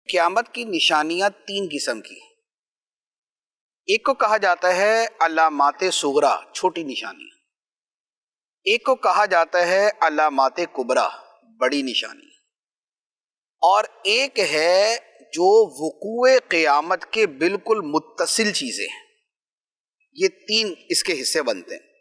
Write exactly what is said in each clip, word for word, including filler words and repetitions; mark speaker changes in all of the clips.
Speaker 1: قیامت کی نشانیاں تین قسم کی. ایک کو کہا جاتا ہے علامات صغریٰ، چھوٹی نشانیاں. ایک کو کہا جاتا ہے علامات کبریٰ، بڑی نشانی. اور ایک ہے جو وقوع قیامت کے بالکل متصل چیزیں ہیں. یہ تین اس کے حصے بنتے ہیں.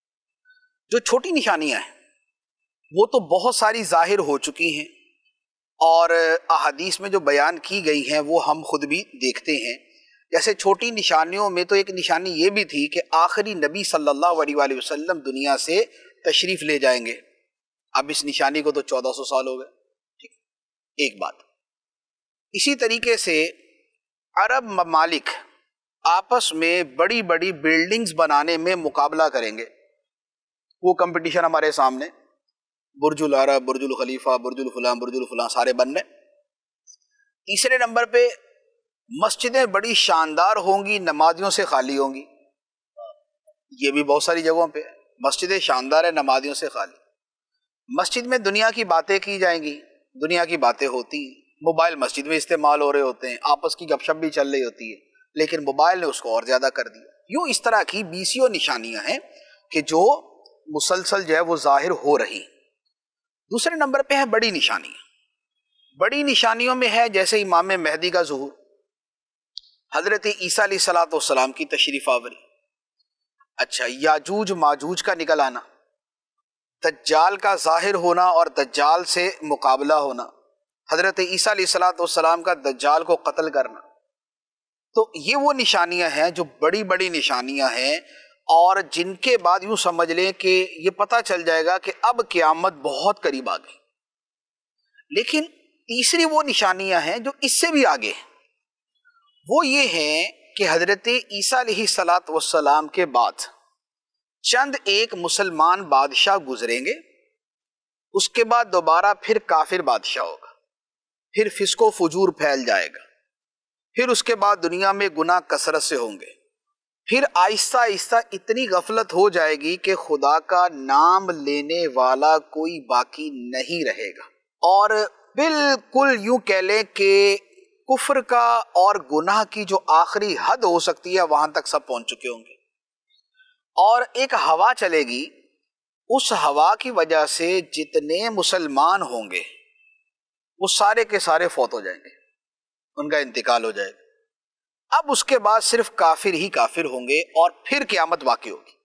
Speaker 1: جو چھوٹی نشانیاں ہیں وہ تو بہت ساری ظاہر ہو چکی ہیں، اور احادیث میں جو بیان کی گئی ہیں وہ ہم خود بھی دیکھتے ہیں. جیسے چھوٹی نشانیوں میں تو ایک نشانی یہ بھی تھی کہ آخری نبی صلی اللہ علیہ وآلہ وسلم دنیا سے تشریف لے جائیں گے. اب اس نشانی کو تو چودہ سو سال ہو گئے. ٹھیک، ایک بات. اسی طریقے سے عرب ممالک آپس میں بڑی بڑی بلڈنگز بنانے میں مقابلہ کریں گے. وہ کمپٹیشن ہمارے سامنے، برج العرب، برج الخلیفہ، برج الفلاں، برج الفلاں سارے بن رہے. تیسرے نمبر پہ مسجدیں بڑی شاندار ہوں گی، نمازیوں سے خالی ہوں گی. یہ بھی بہت ساری جگہوں پہ مسجدیں شاندار ہیں، نمازیوں سے خالی. مسجد میں دنیا کی باتیں کی جائیں گی، دنیا کی باتیں ہوتی ہیں. موبائل مسجد میں استعمال ہو رہے ہوتے ہیں، آپس کی گپ شپ بھی چل رہی ہوتی ہے، لیکن موبائل نے اس کو اور زیادہ کر دیا. یوں اس طرح کی بیسیوں نشانیاں ہیں کہ جو مسلسل جو ہے وہ ظاہر ہو رہی. دوسرے نمبر پہ ہے بڑی نشانیاں. بڑی نشانیوں میں ہے جیسے امام مہدی کا ظہور، حضرت عیسیٰ علیہ الصلوۃ والسلام کی تشریف آوری. اچھا، یاجوج ماجوج کا نکل آنا، دجال کا ظاہر ہونا اور دجال سے مقابلہ ہونا، حضرت عیسیٰ علیہ الصلوۃ والسلام کا دجال کو قتل کرنا. تو یہ وہ نشانیاں ہیں جو بڑی بڑی نشانیاں ہیں، اور جن کے بعد یوں سمجھ لیں کہ یہ پتہ چل جائے گا کہ اب قیامت بہت قریب آ گئی. لیکن تیسری وہ نشانیاں ہیں جو اس سے بھی آگے ہیں. وہ یہ ہیں کہ حضرت عیسیٰ علیہ الصلوۃ والسلام کے بعد چند ایک مسلمان بادشاہ گزریں گے، اس کے بعد دوبارہ پھر کافر بادشاہ ہوگا، پھر فسق و فجور پھیل جائے گا، پھر اس کے بعد دنیا میں گناہ کثرت سے ہوں گے، پھر آہستہ آہستہ اتنی غفلت ہو جائے گی کہ خدا کا نام لینے والا کوئی باقی نہیں رہے گا. اور بالکل یوں کہہ لیں کہ کفر کا اور گناہ کی جو آخری حد ہو سکتی ہے وہاں تک سب پہنچ چکے ہوں گے. اور ایک ہوا چلے گی، اس ہوا کی وجہ سے جتنے مسلمان ہوں گے وہ سارے کے سارے فوت ہو جائیں گے، ان کا انتقال ہو جائے گا. اب اس کے بعد صرف کافر ہی کافر ہوں گے اور پھر قیامت واقع ہوگی.